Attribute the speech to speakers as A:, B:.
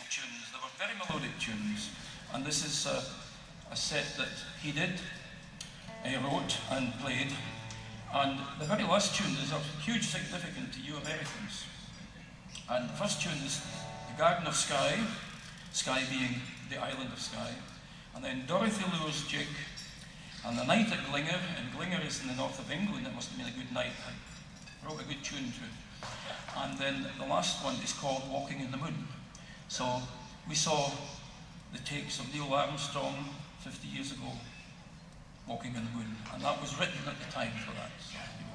A: tunes. They were very melodic tunes. And this is a set that he did, he wrote and played. And the very last tune is of huge significance to you Americans. And the first tune is The Garden of Skye, Skye being the island of Skye. And then Dorothy Lure's Jig, and The Night at Glinger, and Glinger is in the north of England, it must have been a good night. I wrote a good tune to it. And then the last one is called Walking in the Moon. So we saw the takes of Neil Armstrong 50 years ago, Walking in the Moon, and that was written at the time for that. So